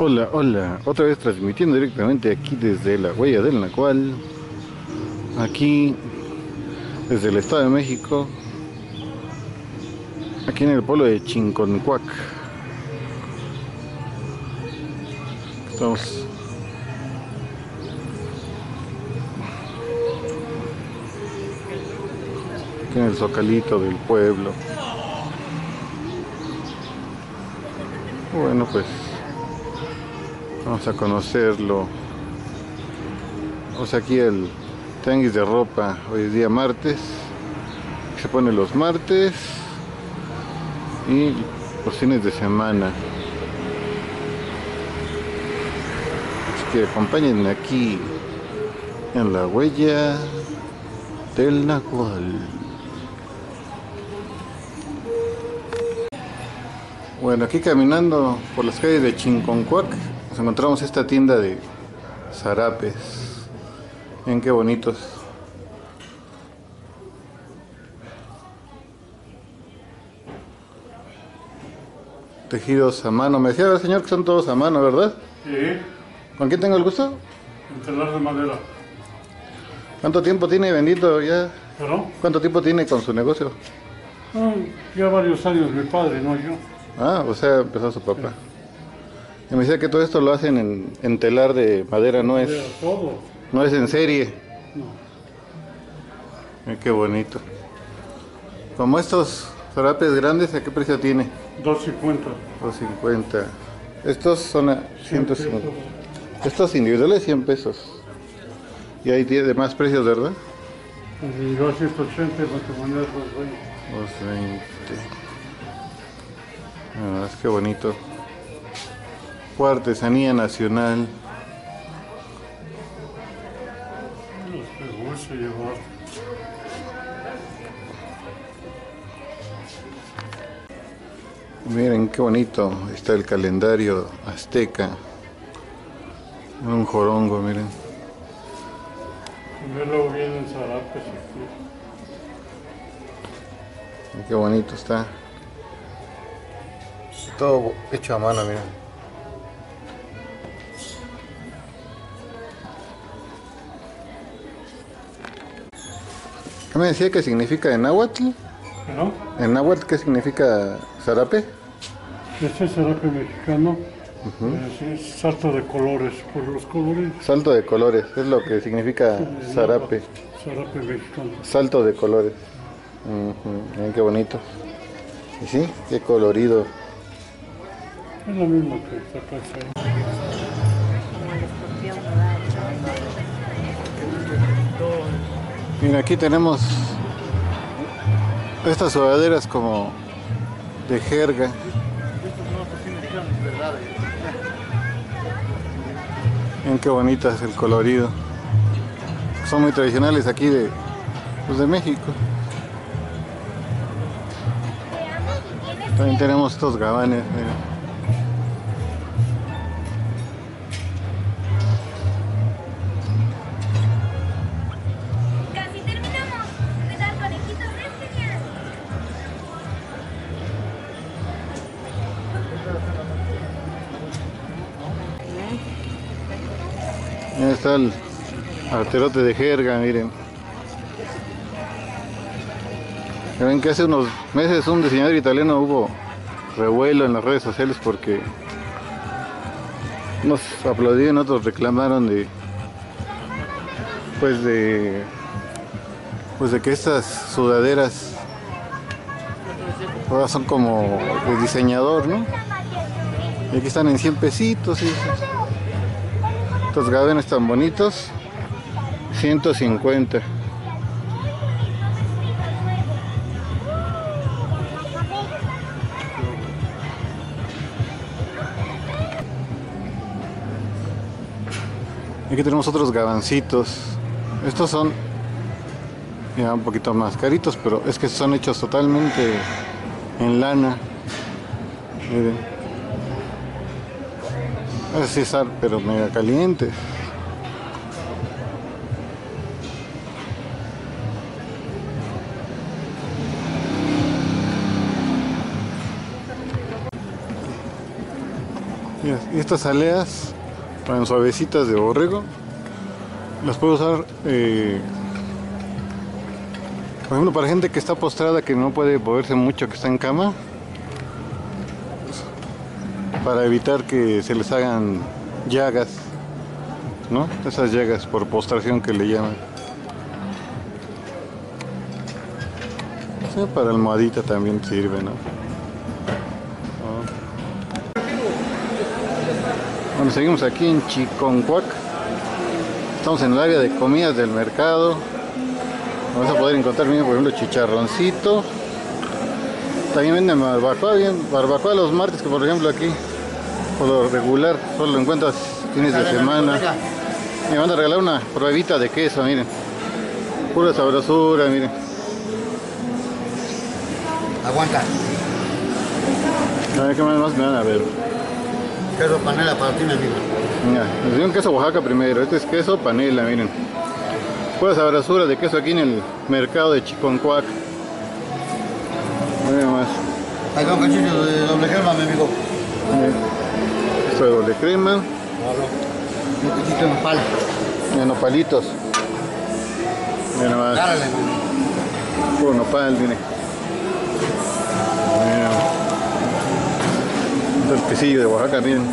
Hola, hola, otra vez transmitiendo directamente aquí desde la Huella del Nacual, aquí desde el Estado de México, aquí en el pueblo de Chinconcuac. Estamos aquí en el zocalito del pueblo. Bueno, pues vamos a conocerlo. Vamos aquí el tianguis de ropa, hoy es día martes, se pone los martes y los fines de semana. Así que acompáñenme aquí en la Huella del Nacual. Bueno, aquí caminando por las calles de Chinconcuac nos encontramos esta tienda de zarapes. Miren qué bonitos. Tejidos a mano. Me decía el señor que son todos a mano, ¿verdad? Sí, ¿Con quién tengo el gusto? en telar de madera. ¿Cuánto tiempo tiene vendiendo ya? ¿Pero? ¿Cuánto tiempo tiene con su negocio? Ya varios años mi padre, no yo. Ah, o sea, empezó su papá. Y me decía que todo esto lo hacen en telar de madera, no es en serie. No, Qué bonito. Como estos zarapes grandes, ¿a qué precio tiene? 250. 250. Estos son a 150. pesos. Estos individuales 100 pesos. Y ahí tiene de más precios, ¿verdad? Y 280 matrimonio 220. 220. Ah, es que bonito. Por artesanía nacional. Los que guste llevar. Miren qué bonito. Está el calendario azteca. Un jorongo, miren. Primero vienen zarapes aquí. Qué bonito está. Todo hecho a mano, miren. ¿Qué me decía que significa en náhuatl? ¿Pero? ¿En náhuatl qué significa zarape? Este es zarape mexicano. Es salto de colores, por los colores. Salto de colores, es lo que significa zarape. Zarape mexicano. Salto de colores. Miren qué bonito. Y sí, qué colorido. Es lo mismo que sacas ahí. Como el escorpión nodal. Mira, aquí tenemos estas sudaderas como de jerga. Miren qué bonitas el colorido. Son muy tradicionales aquí de México. También tenemos estos gabanes, miren. Casi terminamos. Cuidar conejitos es genial. Ahí está el arterote de jerga, miren. Ven que hace unos meses un diseñador italiano hubo revuelo en las redes sociales porque unos aplaudieron, otros reclamaron pues de que estas sudaderas ahora son como de diseñador, ¿no? Y aquí están en 100 pesitos. Y estos gavenes tan bonitos, 150. Aquí tenemos otros gabancitos. Estos son ya un poquito más caritos, pero es que son hechos totalmente en lana. Miren. Así es, pero mega calientes. Mira, y estas aleas tan suavecitas de borrego las puedo usar, por ejemplo, para gente que está postrada, que no puede moverse mucho, que está en cama, para evitar que se les hagan llagas, ¿no? Esas llagas por postración que le llaman. Sí, para almohadita también sirve, ¿no? Bueno, seguimos aquí en Chiconcuac. Estamos en el área de comidas del mercado. Vamos a poder encontrar, por ejemplo, chicharroncito. También venden barbacoa, barbacoa los martes, que por ejemplo aquí, por lo regular, solo lo encuentras fines de semana. Me van a regalar una pruebita de queso, miren. Pura sabrosura, miren. Aguanta. A ver qué más me van a ver. Queso panela para ti, mi amigo. Mira, les doy un queso Oaxaca primero. Este es queso panela, miren. Pura sabrosura de queso aquí en el mercado de Chiconcuac. Miren más. Acá un cachito de doble crema, mi amigo. Esto de doble crema. Un cachito de nopal. Miren, nopalitos. Miren más. Dárale, mi amigo. Puro nopal, miren. El quesillo de Oaxaca, miren.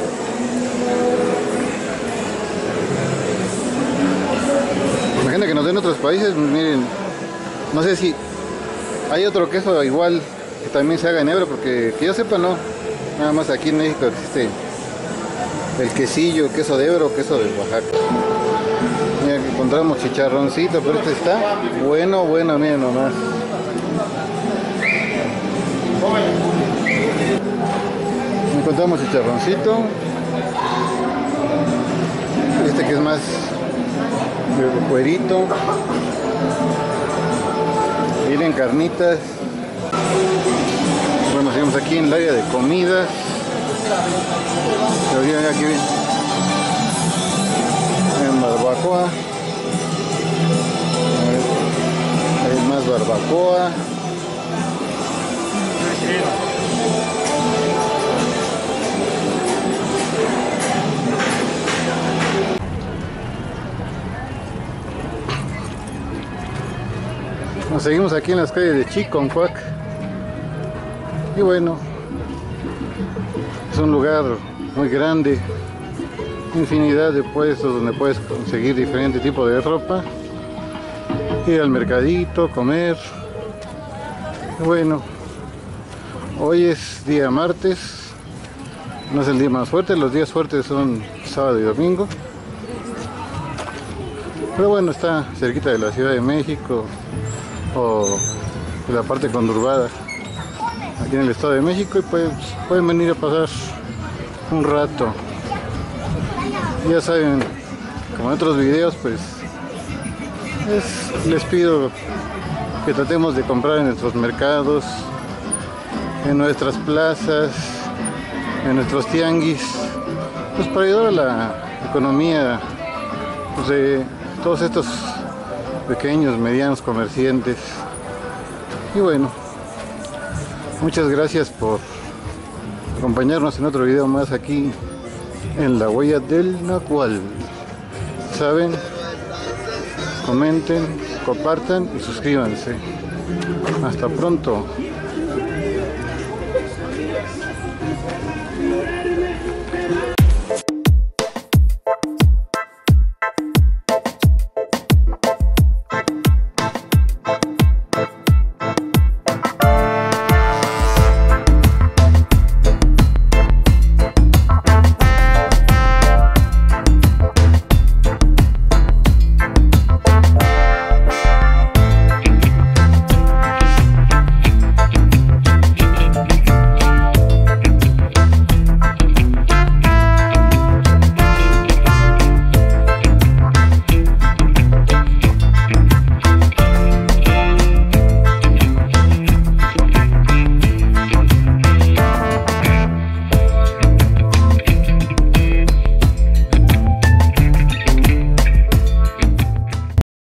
Imagínate que nos den otros países, miren. No sé si hay otro queso igual que también se haga en Ebro, porque que yo sepa no. Nada más aquí en México existe el quesillo, queso de Ebro, queso de Oaxaca. Mira, que encontramos chicharroncito, pero este está bueno, miren nomás. Encontramos chicharroncito. Este que es más de cuerito. Miren, carnitas. Bueno, seguimos aquí en el área de comidas. Pero miren, aquí en barbacoa. Hay más barbacoa. Nos seguimos aquí en las calles de Chiconcuac. Y bueno, es un lugar muy grande, infinidad de puestos donde puedes conseguir diferente tipo de ropa, ir al mercadito, comer. Y bueno, hoy es día martes, no es el día más fuerte, los días fuertes son sábado y domingo. Pero bueno, está cerquita de la Ciudad de México o de la parte conurbada aquí en el Estado de México, y pues pueden venir a pasar un rato. Ya saben, como en otros videos, pues les pido que tratemos de comprar en nuestros mercados, en nuestras plazas, en nuestros tianguis, pues para ayudar a la economía, pues, de todos estos pequeños, medianos comerciantes. Y bueno, muchas gracias por acompañarnos en otro video más aquí en La Huella del Nahual. Saben, comenten, compartan y suscríbanse. Hasta pronto.